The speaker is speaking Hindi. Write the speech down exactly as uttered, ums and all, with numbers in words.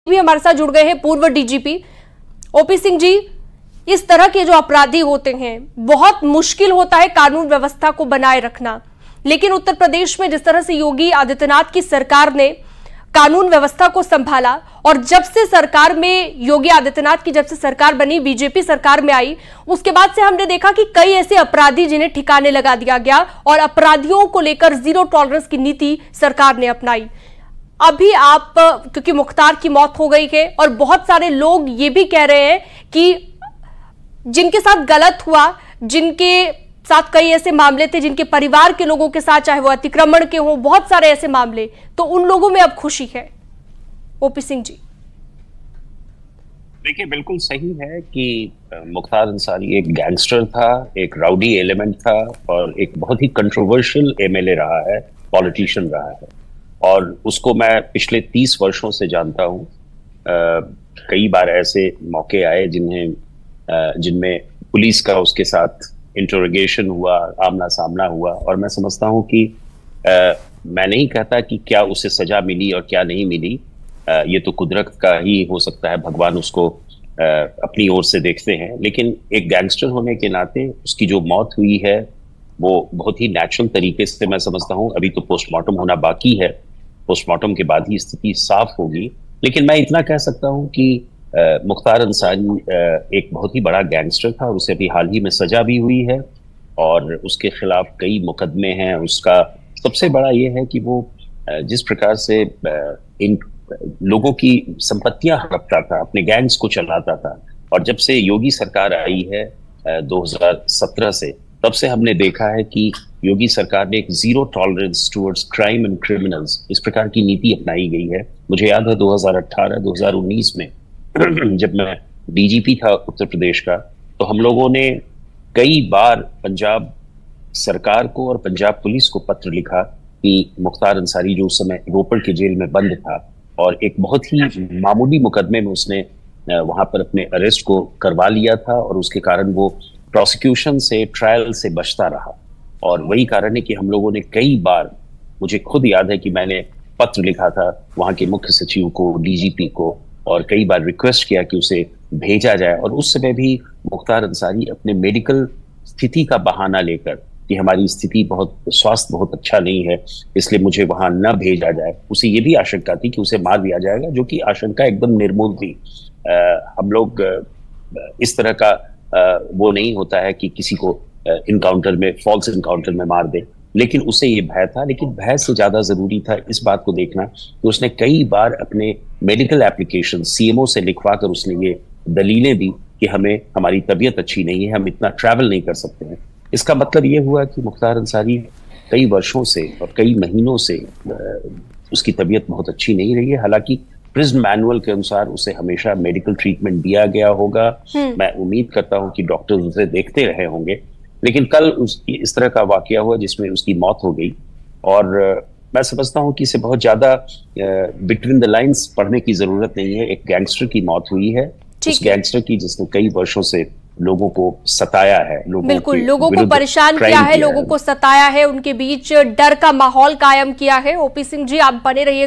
भी हमारे साथ जुड़ गए हैं पूर्व डीजीपी ओपी सिंह जी। इस तरह के जो अपराधी होते हैं बहुत मुश्किल होता है कानून व्यवस्था को बनाए रखना, लेकिन उत्तर प्रदेश में जिस तरह से योगी आदित्यनाथ की सरकार ने कानून व्यवस्था को संभाला और जब से सरकार में योगी आदित्यनाथ की जब से सरकार बनी, बीजेपी सरकार में आई, उसके बाद से हमने देखा कि कई ऐसे अपराधी जिन्हें ठिकाने लगा दिया गया और अपराधियों को लेकर जीरो टॉलरेंस की नीति सरकार ने अपनाई। अभी आप, क्योंकि मुख्तार की मौत हो गई है और बहुत सारे लोग ये भी कह रहे हैं कि जिनके साथ गलत हुआ, जिनके साथ कई ऐसे मामले थे, जिनके परिवार के लोगों के साथ, चाहे वो अतिक्रमण के हों, बहुत सारे ऐसे मामले, तो उन लोगों में अब खुशी है। ओपी सिंह जी, देखिए बिल्कुल सही है कि मुख्तार अंसारी एक गैंगस्टर था, एक राउडी एलिमेंट था और एक बहुत ही कंट्रोवर्शियल एमएलए रहा है, पॉलिटिशियन रहा है और उसको मैं पिछले तीस वर्षों से जानता हूं। कई बार ऐसे मौके आए जिन्हें जिनमें पुलिस का उसके साथ इंटरोगेशन हुआ, आमना सामना हुआ और मैं समझता हूं कि आ, मैं नहीं कहता कि क्या उसे सजा मिली और क्या नहीं मिली, आ, ये तो कुदरत का ही हो सकता है, भगवान उसको आ, अपनी ओर से देखते हैं, लेकिन एक गैंगस्टर होने के नाते उसकी जो मौत हुई है वो बहुत ही नेचुरल तरीके से मैं समझता हूं। अभी तो पोस्टमार्टम होना बाकी है, पोस्टमार्टम के बाद ही स्थिति साफ होगी, लेकिन मैं इतना कह सकता हूं कि Uh, मुख्तार अंसारी uh, एक बहुत ही बड़ा गैंगस्टर था और उसे अभी हाल ही में सजा भी हुई है और उसके खिलाफ कई मुकदमे हैं। उसका सबसे बड़ा ये है कि वो uh, जिस प्रकार से uh, इन लोगों की संपत्तियां हड़पता था, अपने गैंग्स को चलाता था, और जब से योगी सरकार आई है uh, दो हज़ार सत्रह से, तब से हमने देखा है कि योगी सरकार ने एक zero tolerance towards crime and criminals, इस प्रकार की नीति अपनाई गई है। मुझे याद है दो हज़ार अठारह दो हज़ार उन्नीस में जब मैं डीजीपी था उत्तर प्रदेश का, तो हम लोगों ने कई बार पंजाब सरकार को और पंजाब पुलिस को पत्र लिखा कि मुख्तार अंसारी जो उस समय रोपड़ के जेल में बंद था और एक बहुत ही मामूली मुकदमे में उसने वहां पर अपने अरेस्ट को करवा लिया था और उसके कारण वो प्रोसिक्यूशन से, ट्रायल से बचता रहा, और वही कारण है कि हम लोगों ने कई बार, मुझे खुद याद है कि मैंने पत्र लिखा था वहां के मुख्य सचिव को, डीजीपी को, और कई बार रिक्वेस्ट किया कि उसे भेजा जाए। और उस समय भी मुख्तार अंसारी अपने मेडिकल स्थिति का बहाना लेकर कि हमारी स्थिति बहुत, स्वास्थ्य बहुत अच्छा नहीं है, इसलिए मुझे वहां न भेजा जाए, उसे ये भी आशंका थी कि उसे मार दिया जाएगा, जो कि आशंका एकदम निर्मूल थी। आ, हम लोग इस तरह का आ, वो नहीं होता है कि किसी को इनकाउंटर में, फॉल्स इनकाउंटर में मार दे, लेकिन उसे ये भय था। लेकिन भय से ज्यादा जरूरी था इस बात को देखना कि उसने कई बार अपने मेडिकल एप्लीकेशन सीएमओ से लिखवा कर उसने ये दलीलें दी कि हमें, हमारी तबीयत अच्छी नहीं है, हम इतना ट्रैवल नहीं कर सकते हैं। इसका मतलब ये हुआ कि मुख्तार अंसारी कई वर्षों से और कई महीनों से उसकी तबीयत बहुत अच्छी नहीं रही है। हालांकि प्रिजन मैनुअल के अनुसार उसे हमेशा मेडिकल ट्रीटमेंट दिया गया होगा। मैं उम्मीद करता हूं कि डॉक्टर्स उसे देखते रहे होंगे, लेकिन कल उस इस तरह का वाकया हुआ जिसमें उसकी मौत हो गई और मैं समझता हूं कि इसे बहुत ज्यादा बिटवीन द लाइंस पढ़ने की जरूरत नहीं है। एक गैंगस्टर की मौत हुई है, उस गैंगस्टर की जिसने कई वर्षों से लोगों को सताया है, लोगों बिल्कुल लोगों को परेशान किया है, लोगों को सताया है, उनके बीच डर का माहौल कायम किया है। ओपी सिंह जी, आप बने रहिए।